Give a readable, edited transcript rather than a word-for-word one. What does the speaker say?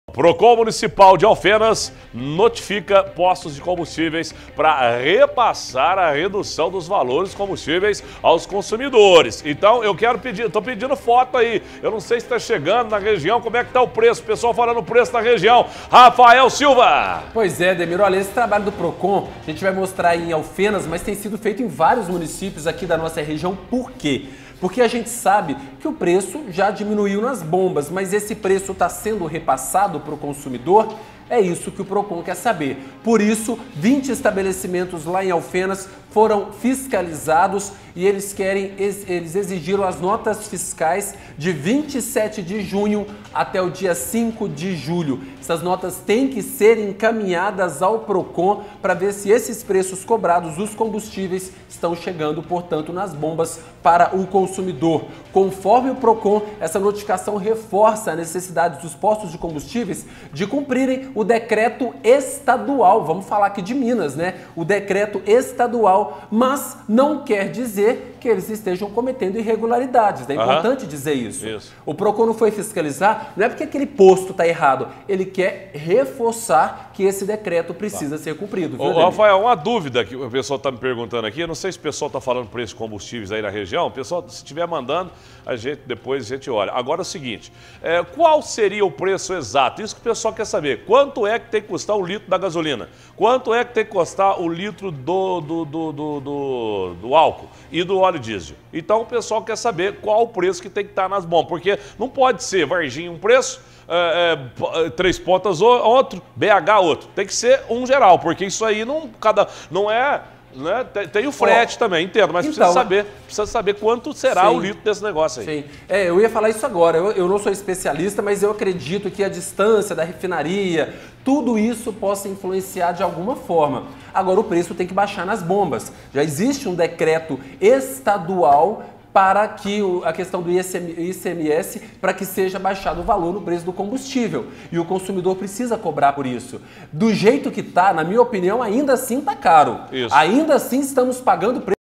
Procon Municipal de Alfenas notifica postos de combustíveis para repassar a redução dos valores dos combustíveis aos consumidores. Então eu quero pedir, estou pedindo foto aí. Eu não sei se está chegando na região, como é que está o preço, o pessoal falando o preço na região. Rafael Silva! Pois é, Demir, olha, esse trabalho do Procon a gente vai mostrar em Alfenas, mas tem sido feito em vários municípios aqui da nossa região. Por quê? Porque a gente sabe que o preço já diminuiu nas bombas, mas esse preço está sendo repassado para o consumidor? É isso que o Procon quer saber. Por isso, 20 estabelecimentos lá em Alfenas foram fiscalizados e eles exigiram as notas fiscais de 27 de junho até o dia 5 de julho. Essas notas têm que ser encaminhadas ao Procon para ver se esses preços cobrados dos combustíveis estão chegando, portanto, nas bombas para o consumidor. Conforme o Procon, essa notificação reforça a necessidade dos postos de combustíveis de cumprirem o decreto estadual, vamos falar aqui de Minas, né? O decreto estadual, mas não quer dizer que eles estejam cometendo irregularidades, é importante dizer isso. O Procon não foi fiscalizar, não é porque aquele posto está errado, ele quer reforçar que esse decreto precisa ser cumprido. Viu, Rafael, uma dúvida que o pessoal está me perguntando aqui, eu não sei se o pessoal está falando preço de combustíveis aí na região, o pessoal, se estiver mandando, depois a gente olha. Agora é o seguinte, qual seria o preço exato? Isso que o pessoal quer saber. Quanto é que tem que custar o litro da gasolina? Quanto é que tem que custar o litro do álcool e do óleo diesel? Então o pessoal quer saber qual o preço que tem que estar nas bombas, porque não pode ser Varginha um preço, Três Pontas outro, BH outro. Tem que ser um geral, porque isso aí não é... Né? Tem o frete também, entendo, mas então, precisa saber quanto será o litro desse negócio aí. Sim. Eu ia falar isso agora, eu não sou especialista, mas eu acredito que a distância da refinaria, tudo isso possa influenciar de alguma forma. Agora o preço tem que baixar nas bombas. Já existe um decreto estadual para que a questão do ICMS, para que seja baixado o valor no preço do combustível. E o consumidor precisa cobrar por isso. Do jeito que está, na minha opinião, ainda assim está caro. Ainda assim estamos pagando preço.